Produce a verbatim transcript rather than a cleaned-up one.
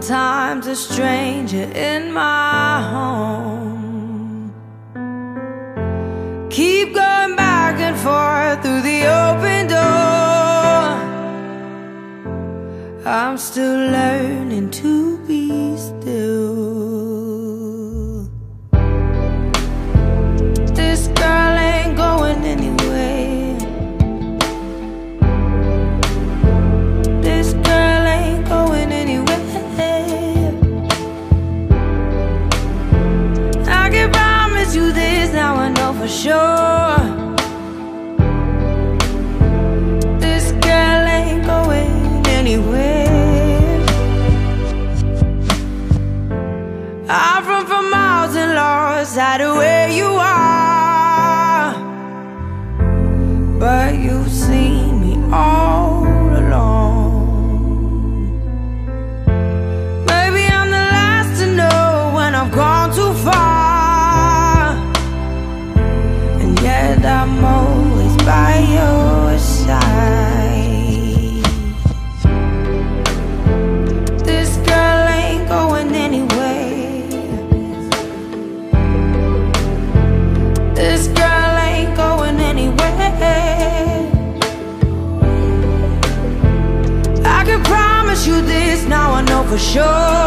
Sometimes a stranger in my home. Keep going back and forth through the open door. I'm still learning to be still. This girl ain't going anywhere. This girl ain't going anywhere. I can promise you this, now I know for sure. This girl ain't going anywhere. I've run for miles and lost sight of where you are, but you've seen me all along. Maybe I'm the last to know when I've gone too far, and yet I'm always by your side. This girl ain't going anywhere. This girl ain't going anywhere. I can promise you this, now I know for sure.